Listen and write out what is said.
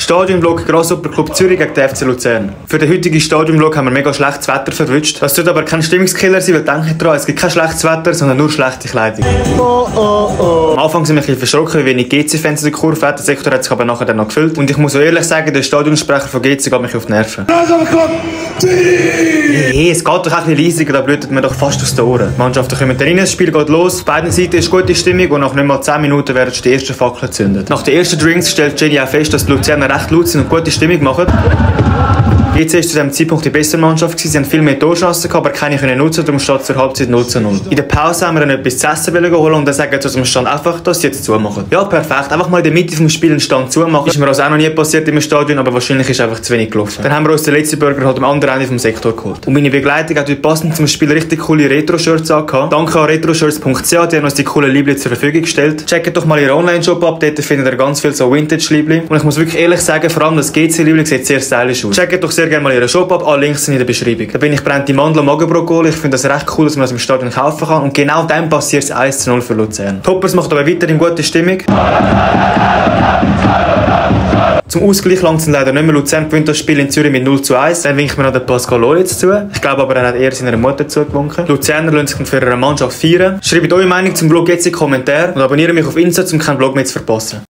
Stadionvlog Grasshopper Club Zürich gegen den FC Luzern. Für den heutigen Stadionvlog haben wir mega schlechtes Wetter verwünscht. Das tut aber kein Stimmungskiller sein, weil denkt dran, es gibt kein schlechtes Wetter, sondern nur schlechte Kleidung. Am Anfang sind wir ein bisschen verschrocken, wie wenig GC-Fans in der Kurve hat. Der Sektor hat sich aber nachher dann noch gefüllt. Und ich muss auch ehrlich sagen, der Stadionsprecher von GC geht mich auf die Nerven. Hey, es geht doch ein bisschen leisiger, da blutet mir doch fast aus den Ohren. Die Mannschaften kommen rein, das Spiel geht los. Auf beiden Seiten ist gute Stimmung und nach nicht mal 10 Minuten werden die ersten Fackeln gezündet. Nach den ersten Drinks stellt Jenny auch fest, dass die Luzerner recht laut sind und gute Stimmung machen. GC war zu diesem Zeitpunkt die bessere Mannschaft. Sie haben viel mehr Torchancen gehabt, aber keine können nutzen, darum steht es zur Halbzeit 0:0. In der Pause haben wir dann etwas zu essen holen und dann sagen sie aus dem Stand einfach, dass sie jetzt zumachen. Ja, perfekt. Einfach mal in der Mitte vom Spiel einen Stand zumachen. Ist mir also auch noch nie passiert im Stadion, aber wahrscheinlich ist einfach zu wenig gelaufen. Dann haben wir uns den letzten Burger halt am anderen Ende vom Sektor geholt. Und meine Begleitung hat heute passend zum Spiel richtig coole Retro-Shirts angehabt. Danke an retroshirts.ch, die haben uns die coolen Liebling zur Verfügung gestellt. Checkt doch mal ihren Online-Shop ab, dort findet ihr ganz viel so Vintage-Liebling. Und ich muss wirklich ehrlich sagen, vor allem das GC-Liebling sieht sehr stylisch aus. Checkt doch sehr gerne mal ihren Shop ab, alle Links sind in der Beschreibung. Da bin ich brennte Mandel und Magenbrokkoli. Ich finde das recht cool, dass man das im Stadion kaufen kann. Und genau dann passiert es 1:0 für Luzern. Toppers macht aber weiterhin gute Stimmung. Zum Ausgleich langt es leider nicht mehr. Luzern gewinnt das Spiel in Zürich mit 0:1. Dann winkt mir noch der Pascal Loritz zu. Ich glaube aber, er hat eher seiner Mutter zugewunken. Luzerner lassen sich für ihre Mannschaft feiern. Schreibt eure Meinung zum Vlog jetzt in die Kommentare und abonniert mich auf Insta, um keinen Vlog mehr zu verpassen.